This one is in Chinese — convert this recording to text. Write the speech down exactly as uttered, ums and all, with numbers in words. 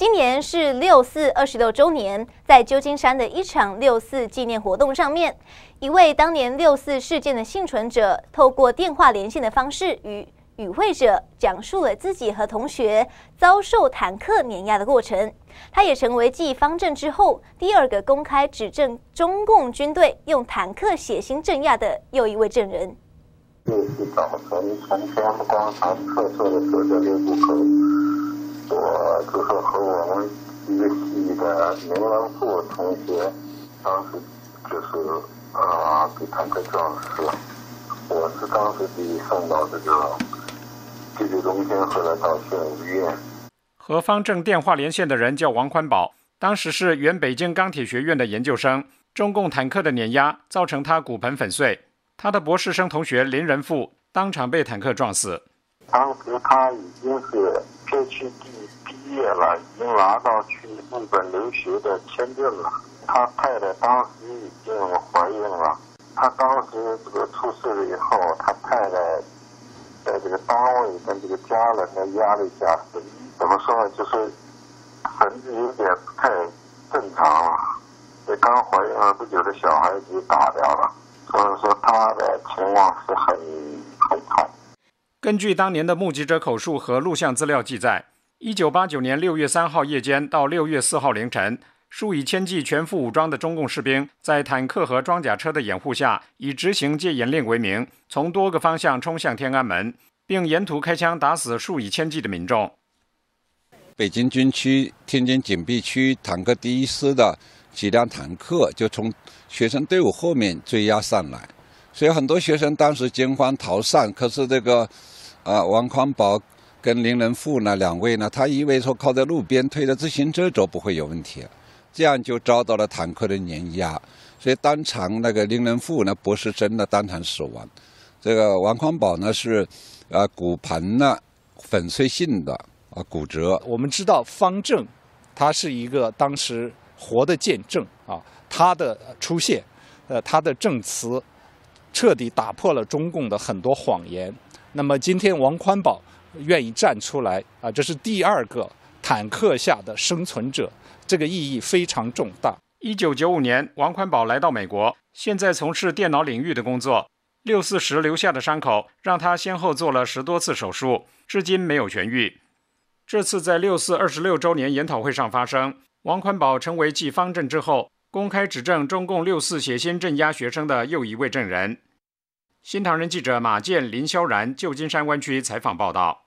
今年是六四二十六周年，在旧金山的一场六四纪念活动上面，一位当年六四事件的幸存者，透过电话连线的方式与与会者讲述了自己和同学遭受坦克碾压的过程。他也成为继方正之后第二个公开指证中共军队用坦克血腥镇压的又一位证人。 六四早晨从天安门广场特色的折折六路口，我就是和我们一个系的林文富同学，当时就是啊被坦克撞死了。我是当时被送到这个急救中心，后来到宣武医院。 和方正电话连线的人叫王宽宝，当时是原北京钢铁学院的研究生。中共坦克的碾压造成他骨盆粉碎，他的博士生同学林仁富当场被坦克撞死。 当时他已经是 PhD 毕业了，已经拿到去日本留学的签证了。他太太当时已经怀孕了。他当时这个出事了以后，他太太在这个单位跟这个家人的压力下，怎么说呢，就是神志有点不太正常了。这刚怀孕了不久的小孩子打掉了，所以说他的情况是很很惨。 根据当年的目击者口述和录像资料记载，一九八九年六月三号夜间到六月四号凌晨，数以千计全副武装的中共士兵在坦克和装甲车的掩护下，以执行戒严令为名，从多个方向冲向天安门，并沿途开枪打死数以千计的民众。 北京军区天津警备区坦克第一师的几辆坦克就从学生队伍后面追压上来，所以很多学生当时惊慌逃散。可是这个呃王宽宝跟林仁富呢两位呢，他以为说靠在路边推着自行车走不会有问题，这样就遭到了坦克的碾压，所以当场那个林仁富呢博士生呢当场死亡，这个王宽宝呢是呃骨盆呢粉碎性的啊骨折。 我们知道方正他是一个当时活的见证啊，他的出现，呃，他的证词彻底打破了中共的很多谎言。那么今天王宽宝愿意站出来啊，这是第二个坦克下的生存者，这个意义非常重大。 一九九五年，王宽宝来到美国，现在从事电脑领域的工作。六四时留下的伤口让他先后做了十多次手术，至今没有痊愈。这次在六四二十六周年研讨会上发声，王宽宝成为继方正之后公开指证中共六四血腥镇压学生的又一位证人。新唐人记者马健、林萧然，旧金山湾区采访报道。